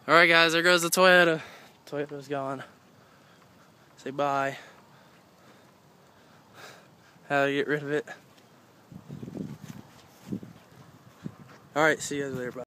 Alright guys, there goes the Toyota. Toyota's gone. Say bye. How to get rid of it. Alright, see you guys later. Bye.